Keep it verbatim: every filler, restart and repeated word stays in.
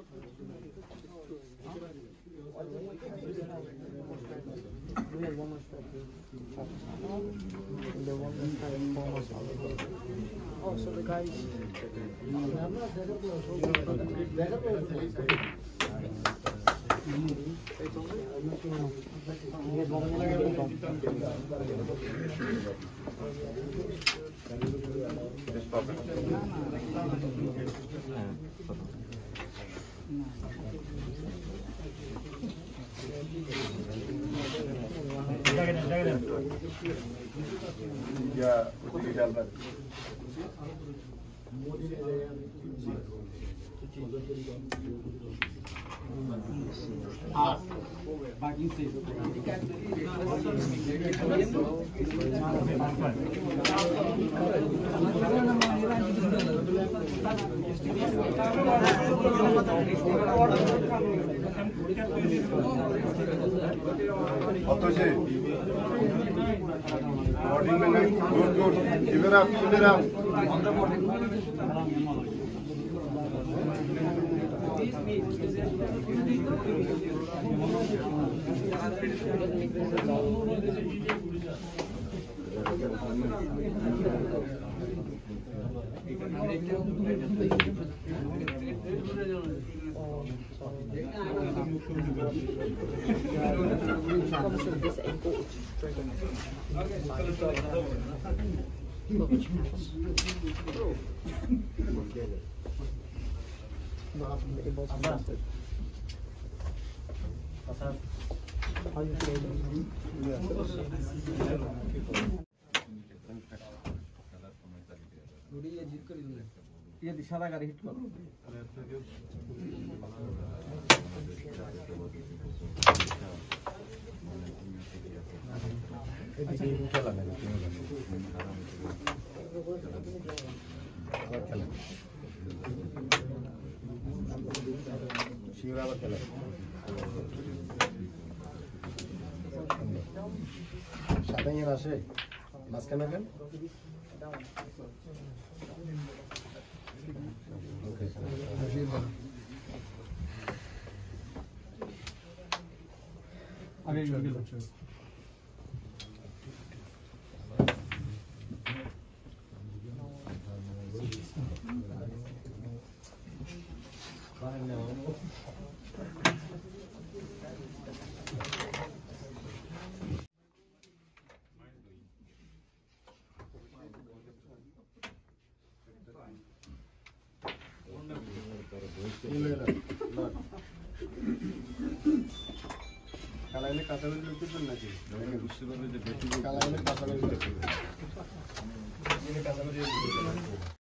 Oh, so the guys. Ya, udah jalan. Ah, bagi itu. Otoje. Boarding में नहीं, good good. Give it up, give it up. On the boarding. ये दिशा लगा hit करो शिवराव खेला সাথে নিয়ে আসে মাঝখানে কেন ওকে আগে গিয়ে বলছো কালাইলে কাঁচালে লুচি তো নাকি বুঝতে পারবে যে বেশি কালাইলে কাঁচালে লুচি